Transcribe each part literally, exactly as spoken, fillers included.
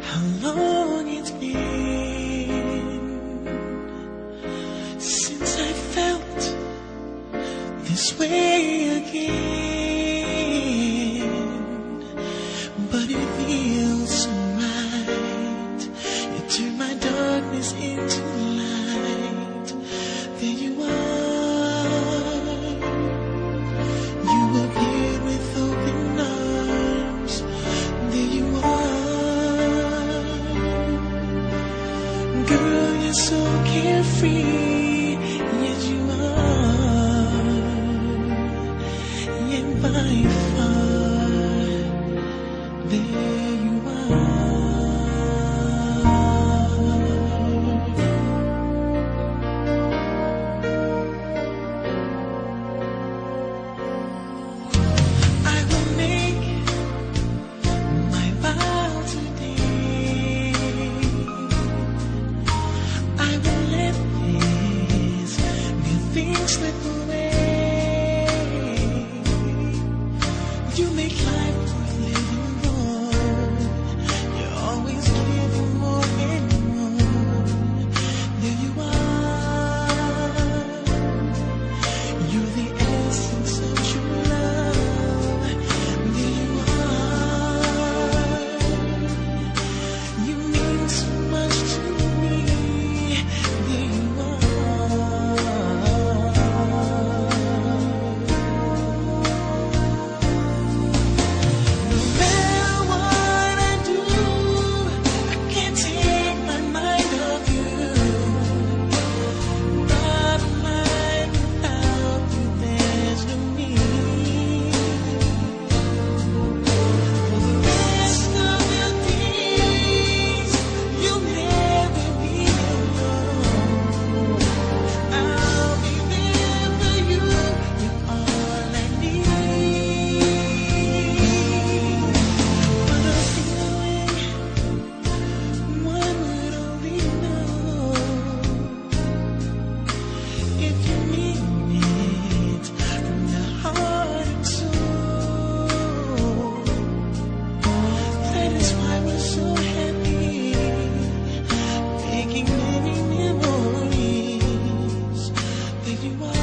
how long it's been since I felt this way again, but it feels so right. You turn my darkness into light. There you are. You appeared with open arms. There you are. Girl, you're so carefree. Yes, you are. Yet by far, there you are. I will make my vow today. I will let this good thing slip away. You make life worth living, Lord. You're always giving more and more. There you are. You're the essence of true love. There you are. You mean so much to me. There you are. No matter what I do, I can't take my mind off you. Bottom line, without you, there's no me. For the rest of your days, you'll never be alone. I'll be there for you. You're all I need. What I'm feeling, one would only know. If you mean it from the heart and soul, that is why we're so happy, making many memories. There you are.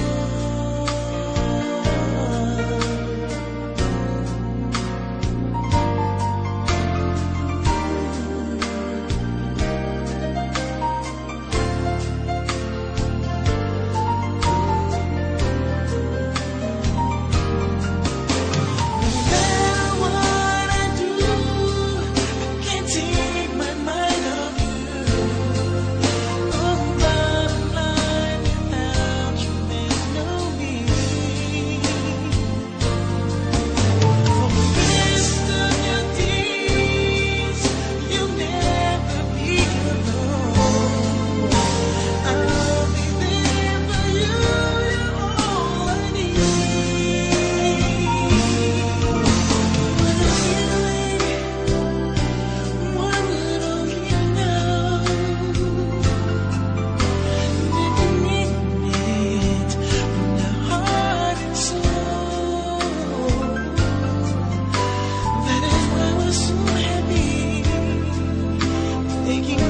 No matter what I do, I can't take my mind off you. Oh, bottom line, without you, there's no me. For the rest of your days, you'll never be alone. I'll be there for you. You're all I need. What I'm feeling, one would only know. That you mean it from the heart and soul. That is why we're so happy, making